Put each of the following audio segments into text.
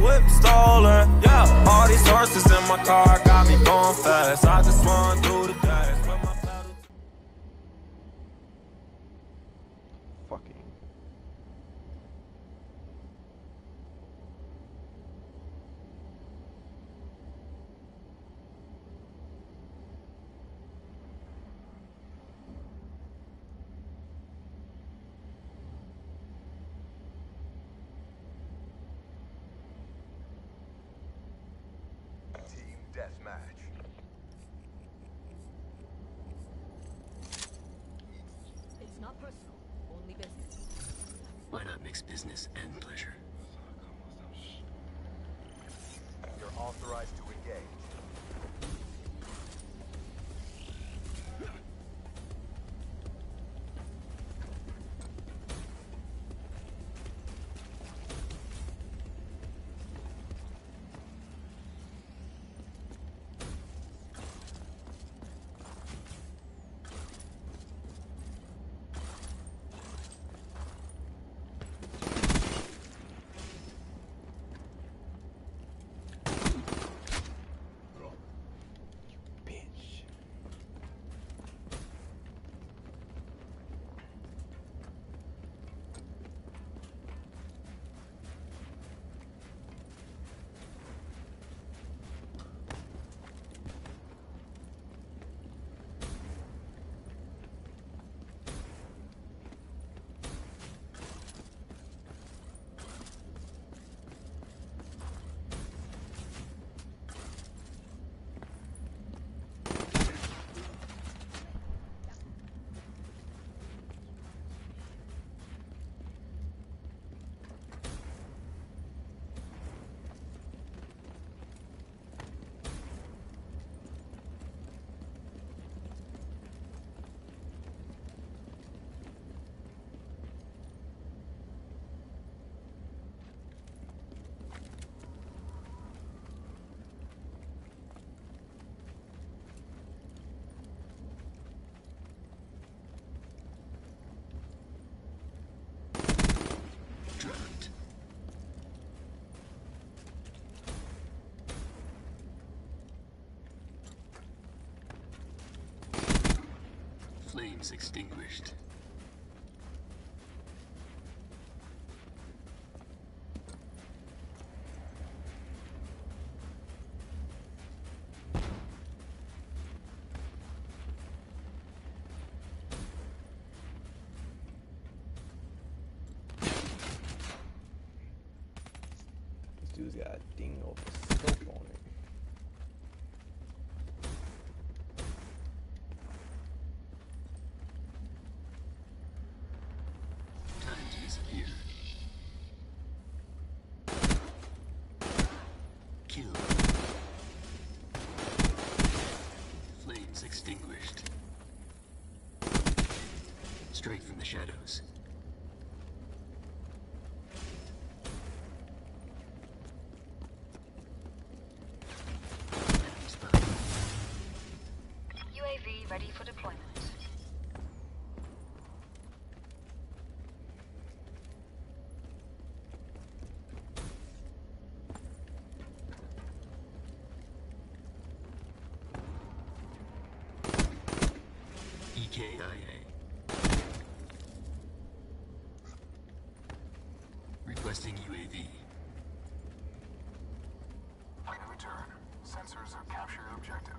whip stolen. Yeah, all these horses in my car got me going fast. I just wanna do the dash. Put my pedal to Fucking. Team deathmatch. It's not personal, only business. Why not mix business and pleasure? You're authorized to engage. Bitch. Drugged. Flames extinguished. This dude's got a ding over scope on it. Time to disappear. Kill. Flames extinguished. Straight from the shadows. Enemy spotted. UAV ready for deployment. EKIA. Requesting UAV. In return, sensors have captured objective.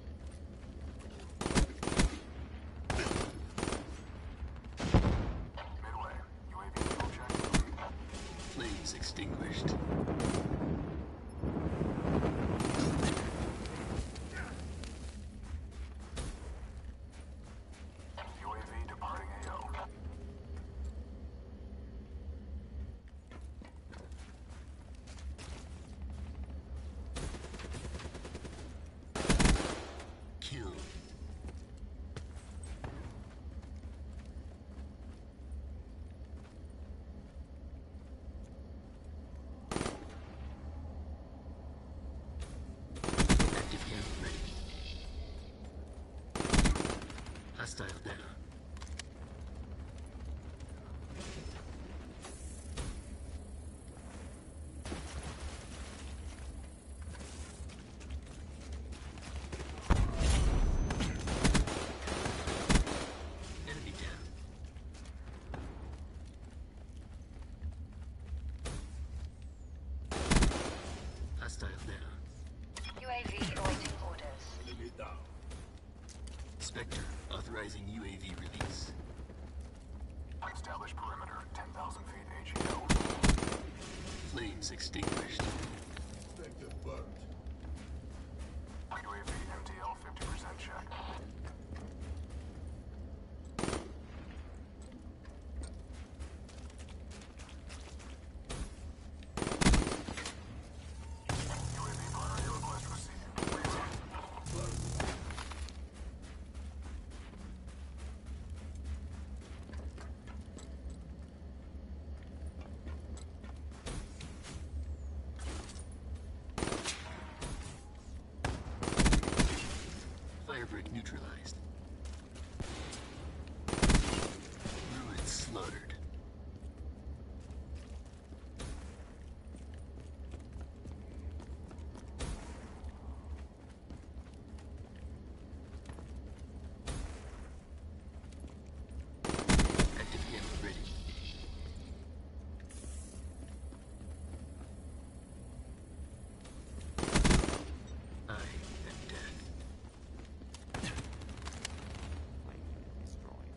Midway, UAV full check. Flames extinguished. UAV departing AO. Kill. UAV awaiting orders. Spectre, authorizing UAV release. Establish perimeter, 10,000 feet AGL. Flames extinguished. UAV MTL 50% check. UAV primary request received. Firebreak neutralized. Ruins slaughtered. Active ammo ready. I am death. Like, destroying.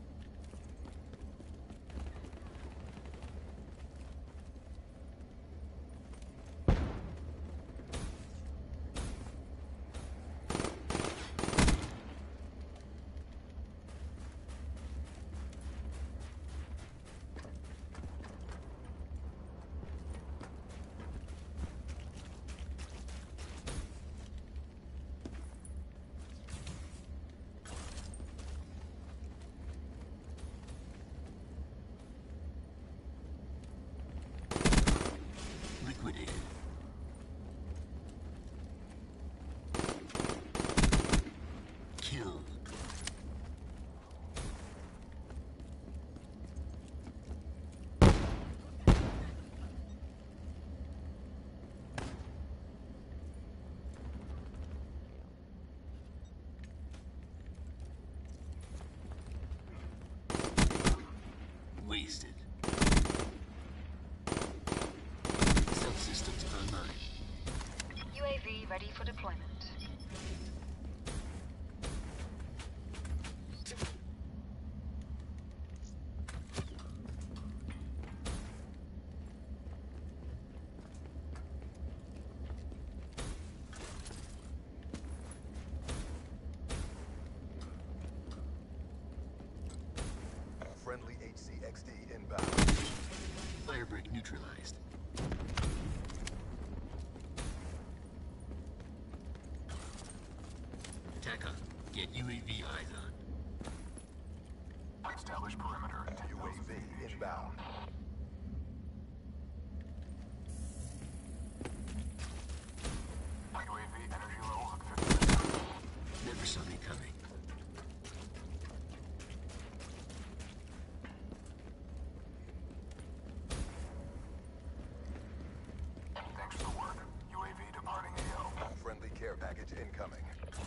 Liquidated. Kill. Wasted. Subsystems online. UAV ready for deployment. Friendly HCXD inbound. Firebreak neutralized. TACOM, get UAV eyes on. Establish perimeter, 10,000 UAV feet inbound. UAV energy levels at 50%. Never saw me coming. Thanks for the work. UAV departing AO. Friendly care package incoming.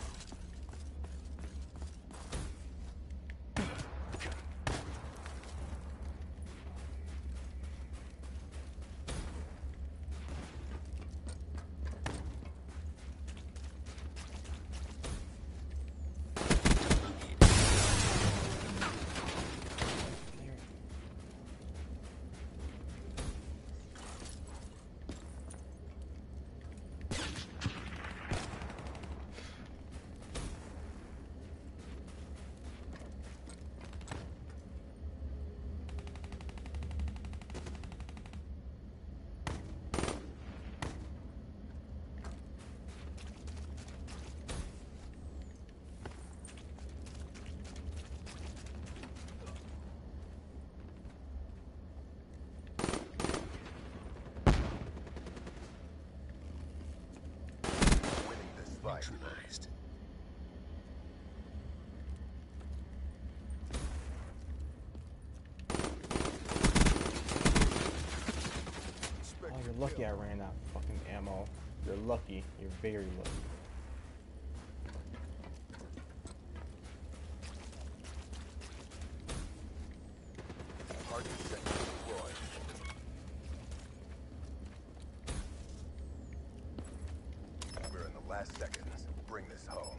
Neutralized. Oh, you're lucky I ran out of fucking ammo. You're lucky. You're very lucky. Target sensor deployed. We're in the last last seconds. Bring this home.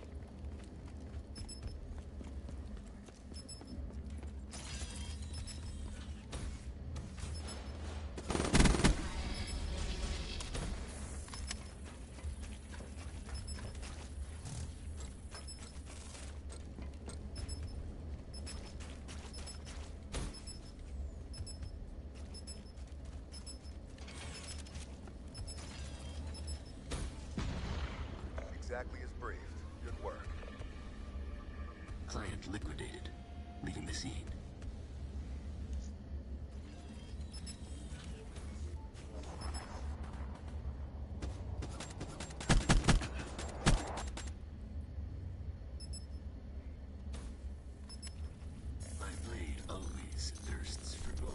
Exactly as briefed. Good work. Client liquidated, leaving the scene. My blade always thirsts for more.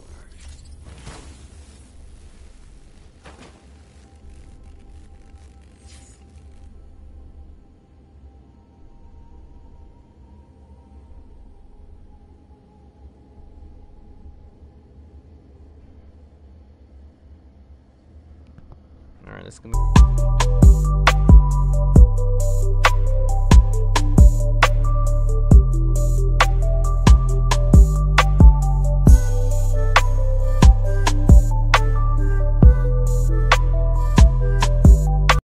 Alright, let's go.